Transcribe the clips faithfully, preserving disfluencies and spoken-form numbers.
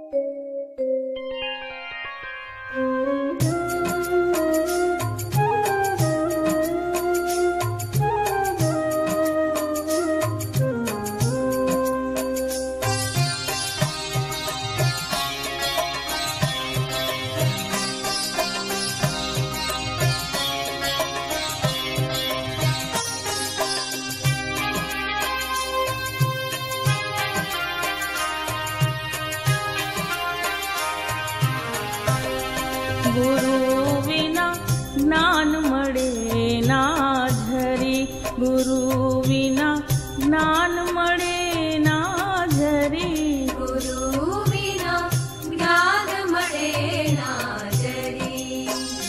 गुरु विना ज्ञान मळे ना झरी, गुरु विना ज्ञान मळे ना झरी, गुरु विना ज्ञान मळे ना झरी।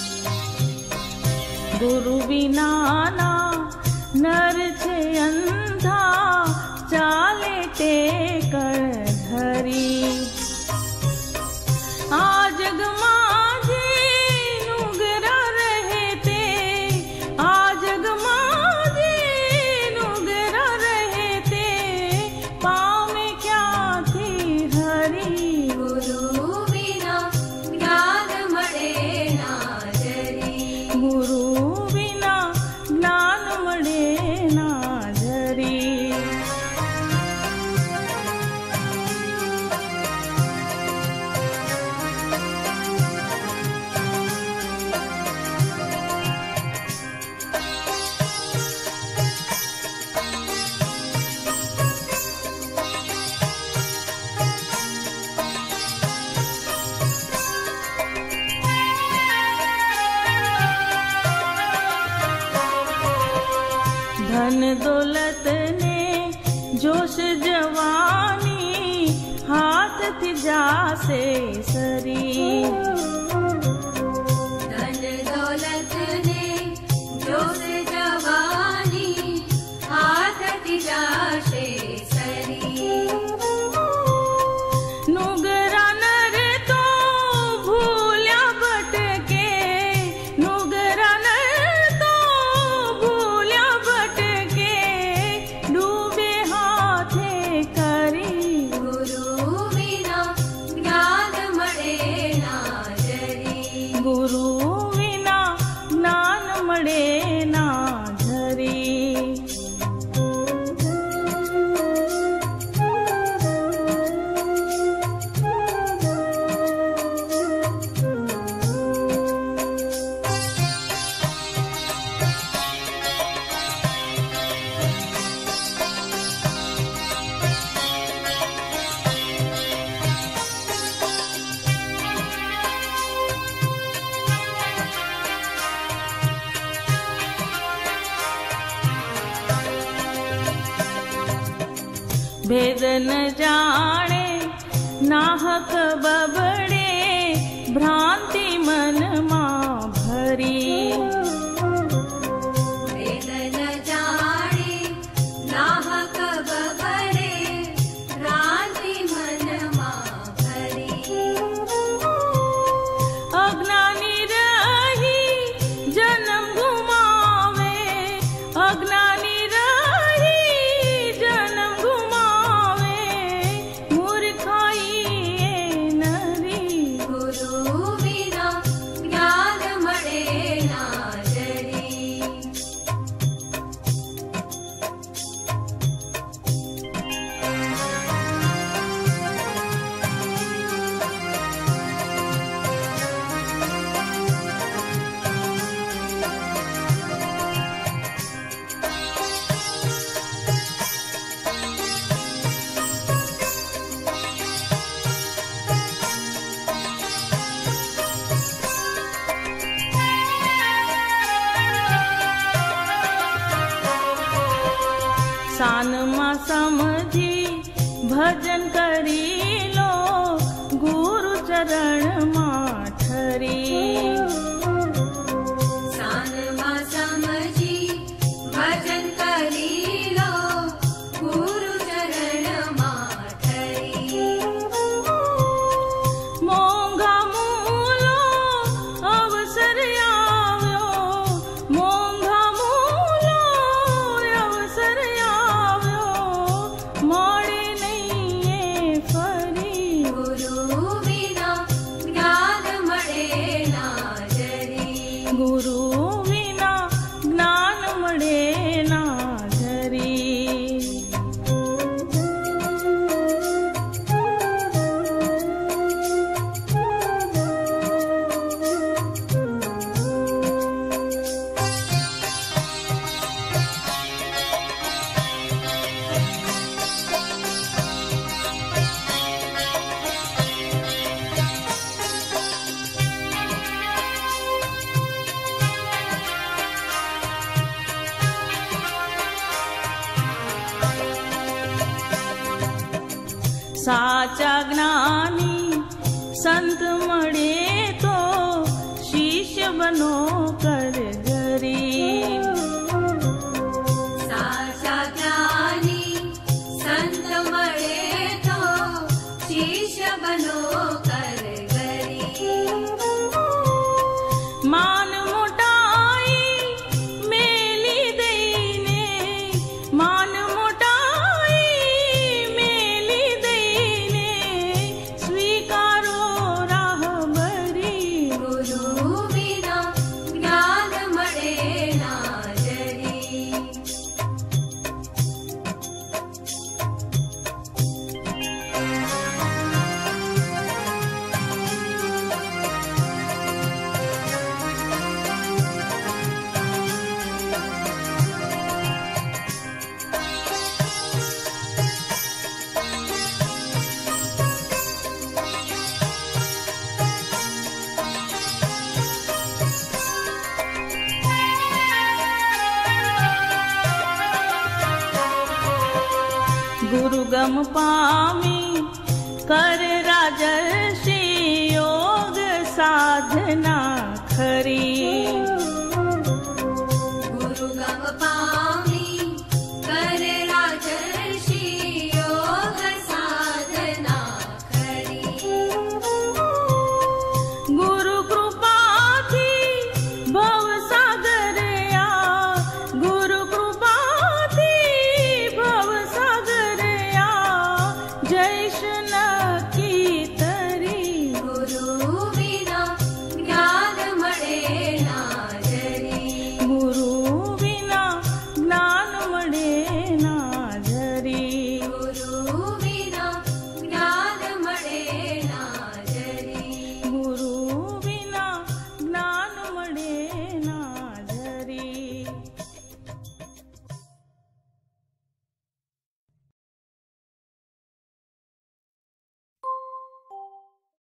गुरु विना ना नर छे अंधा, चाले टेकण धरी। आ जगमा धन दौलत ने जोश जवानी, हाथ थी जासे सरी। धन दौलत ने जोश जवानी, हाथ थी जासे सरी। नुगरा नर तो भूल्या भटके, नुगरा नर तो भूल्या भटके, डूबे हाथे करी। गुरु विना ज्ञान मळे ना झरी, गुरु विना ज्ञान मळे ना झरी। भेद न जाने नाहक बबड़े, भ्रांति मन मां भरी। भेद न जाने नाहक बबड़े, भ्रांति मन मां भरी। अज्ञानी रही जन्म घुमावे, अज्ञानी सान मा समझी भजन करी लो, गुरु चरण मा ठरी। सान मा समझी भजन करी लो, गुरु चरण मा ठरी। मोंघा मूलो अवसर आव्यो, मोंघा मूलो अवसर आव्यो, मोड़े नहीं ये फल। साचा ज्ञानी संत मळे तो शिष्य बनो कर गरीब। साचा ज्ञानी संत मळे तो शिष्य बनो कर गरीब। मान मोटाई मेली देईने, मान मोटाई मेली देईने, स्वीकारो राहबरी। गुरु विना ज्ञान मळे ना जरी। गुरुगम पामी कर राजर्षि योग साधना खरी।